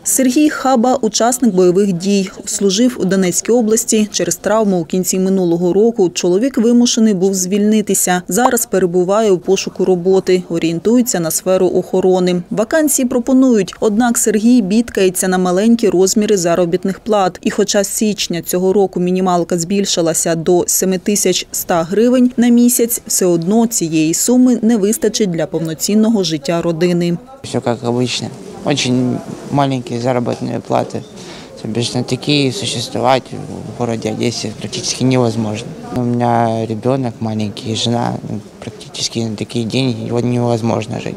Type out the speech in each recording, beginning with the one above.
Сергій Хаба – учасник бойових дій. Служив у Донецькій області. Через травму у кінці минулого року чоловік вимушений був звільнитися. Зараз перебуває у пошуку роботи. Орієнтується на сферу охорони. Вакансії пропонують. Однак Сергій бідкається на маленькі розміри заробітних плат. І хоча з січня цього року мінімалка збільшилася до 7100 гривень на місяць, все одно цієї суми не вистачить для повноцінного життя родини. Все як звично. Очень маленькие заработные платы. Обычно такие существовать в городе Одессе практически невозможно. У меня ребенок маленький, жена, практически на такие деньги его невозможно жить.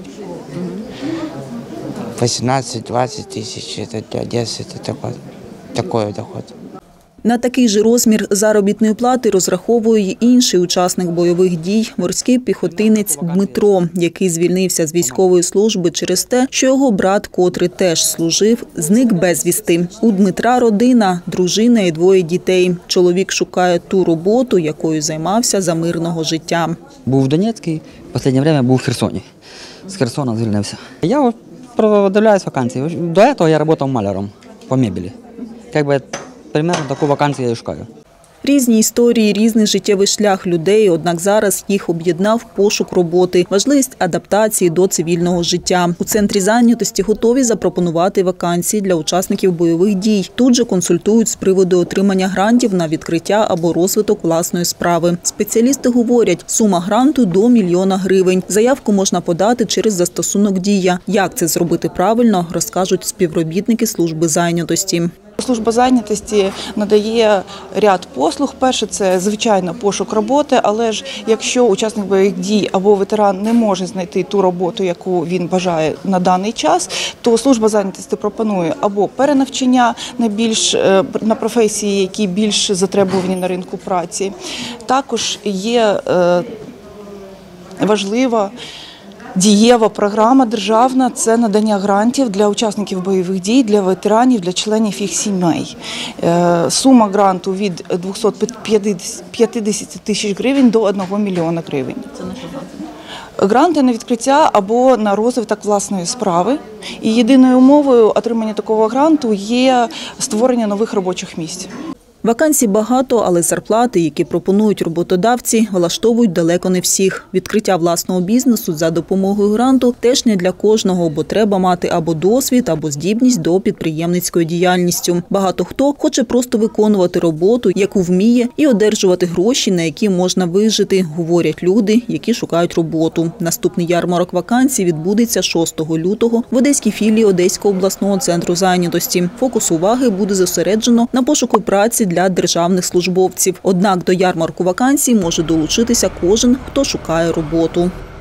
18-20 тысяч, это для Одессы это такой доход. На такий же розмір заробітної плати розраховує й інший учасник бойових дій – морський піхотинець Дмитро, який звільнився з військової служби через те, що його брат, котрий теж служив, зник безвісти. У Дмитра родина, дружина і двоє дітей. Чоловік шукає ту роботу, якою займався за мирного життя. Був в Донецькій, в останнє час був в Херсоні. З Херсона звільнився. Я продивляюсь вакансії. До цього я працював маляром по мебелі. Примерно таку вакансію я і шукаю. Різні історії, різний життєвий шлях людей, однак зараз їх об'єднав пошук роботи, важливість адаптації до цивільного життя. У центрі зайнятості готові запропонувати вакансії для учасників бойових дій. Тут же консультують з приводу отримання грантів на відкриття або розвиток власної справи. Спеціалісти говорять, сума гранту до 1 мільйона гривень. Заявку можна подати через застосунок «Дія». Як це зробити правильно, розкажуть співробітники служби зайнятості. Служба зайнятості надає ряд послуг. Перше – це, звичайно, пошук роботи, але ж якщо учасник бойових дій або ветеран не може знайти ту роботу, яку він бажає на даний час, то служба зайнятості пропонує або перенавчання на професії, які більш затребувані на ринку праці. Також є важлива дієва програма державна – це надання грантів для учасників бойових дій, для ветеранів, для членів їх сімей. Сума гранту від 250 тисяч гривень до 1 мільйона гривень. Гранти на відкриття або на розвиток власної справи. І єдиною умовою отримання такого гранту є створення нових робочих місць. Вакансій багато, але зарплати, які пропонують роботодавці, влаштовують далеко не всіх. Відкриття власного бізнесу за допомогою гранту теж не для кожного, бо треба мати або досвід, або здібність до підприємницької діяльності. Багато хто хоче просто виконувати роботу, яку вміє, і одержувати гроші, на які можна вижити, говорять люди, які шукають роботу. Наступний ярмарок вакансій відбудеться 6 лютого в Одеській філії Одеського обласного центру зайнятості. Фокус уваги буде зосереджено на пошуку праці для державних службовців. Однак до ярмарку вакансій може долучитися кожен, хто шукає роботу.